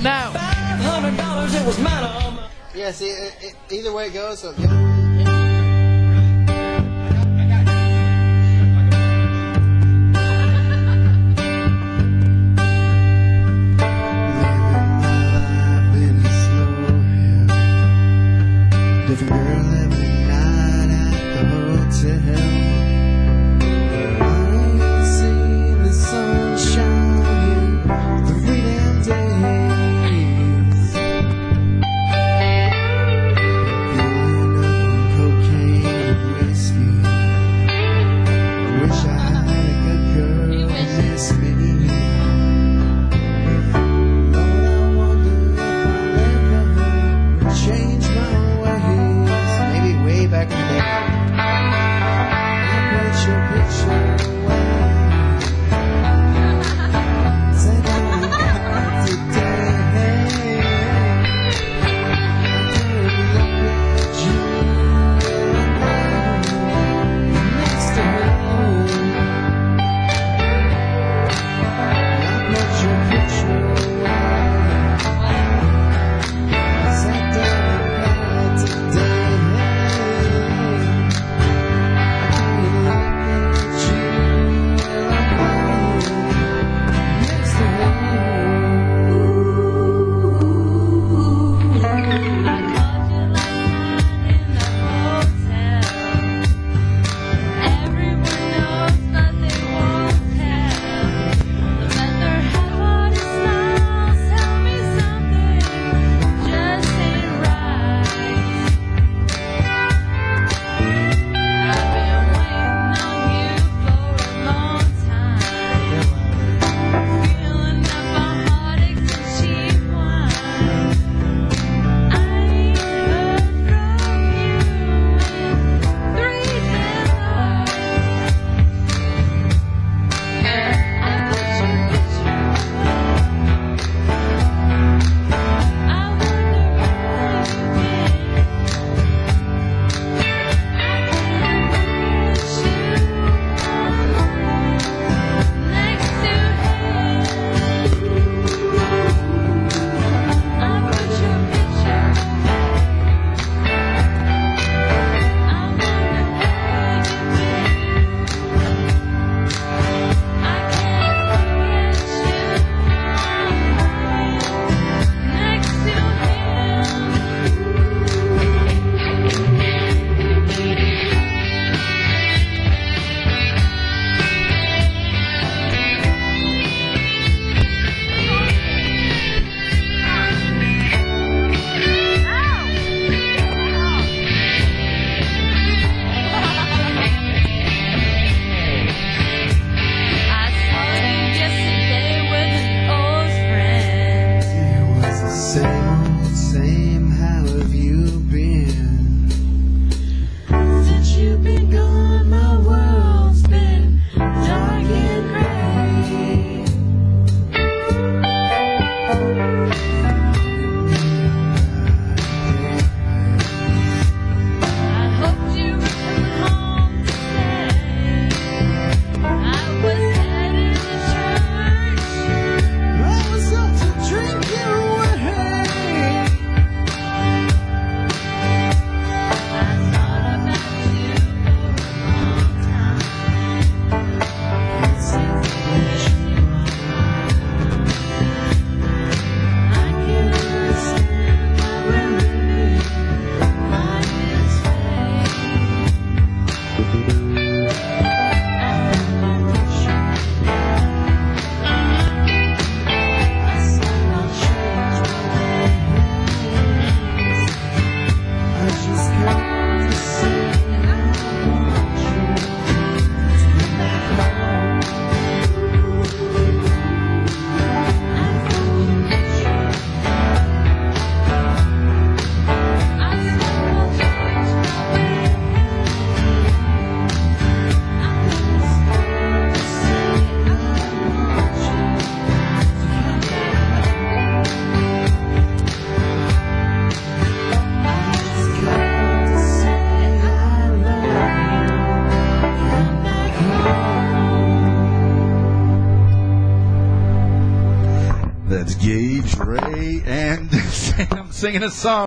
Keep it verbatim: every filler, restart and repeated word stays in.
now. five hundred dollars, it was mine. Yeah, see, it, it, either way it goes. So, different girl every night at the hotel. I ain't seen the sun shining three damn days. Feeling up on cocaine and whiskey. Wish I had a good girl to miss me. Lord, I wonder if I'll ever change my ways. Maybe way Ray and I'm singing a song.